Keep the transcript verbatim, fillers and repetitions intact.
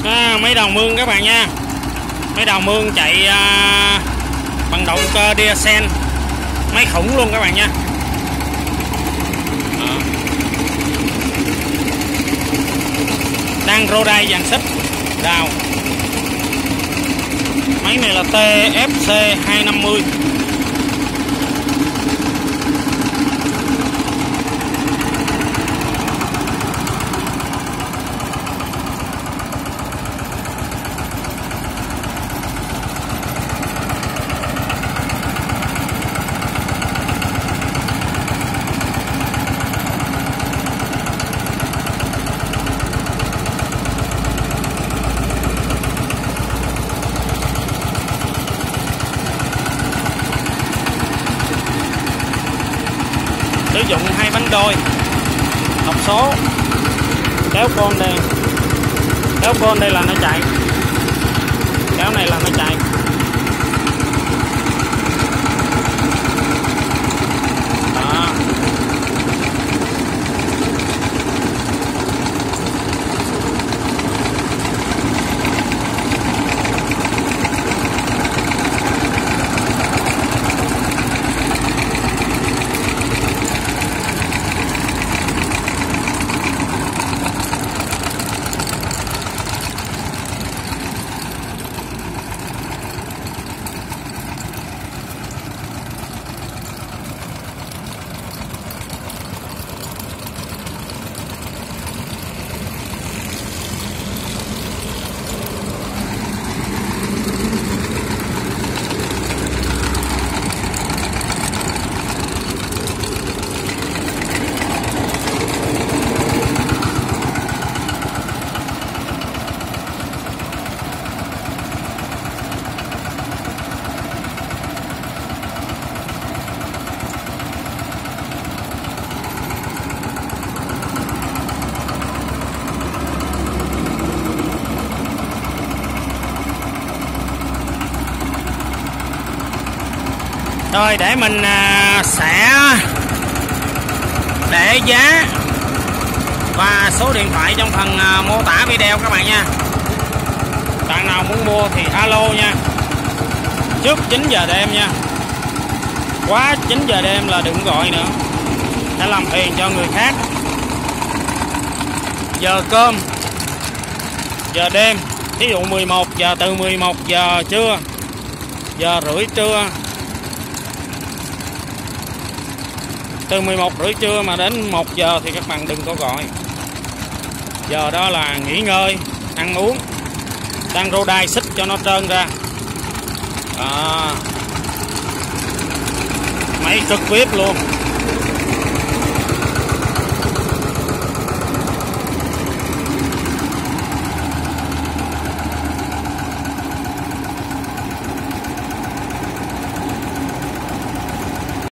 À, máy đầu mương các bạn nha. Máy đầu mương chạy à, bằng động cơ diesel, máy khủng luôn các bạn nha. Đó. Đang rô đai dàn xích đào. Máy này là T F C hai năm mươi. Sử dụng hai bánh đôi hộp số, kéo con đây, kéo con đây là nó chạy, kéo này là nó chạy. Đó. Rồi để mình à, sẽ để giá và số điện thoại trong phần à, mô tả video các bạn nha. Bạn nào muốn mua thì alo nha. Trước chín giờ đêm nha. Quá chín giờ đêm là đừng gọi nữa, sẽ làm phiền cho người khác. Giờ cơm, giờ đêm, ví dụ mười một giờ, từ mười một giờ trưa, giờ rưỡi trưa, từ mười một rưỡi trưa mà đến một giờ thì các bạn đừng có gọi. Giờ đó là nghỉ ngơi, ăn uống, đang rô đai xích cho nó trơn ra. Đó. Máy cực vip luôn.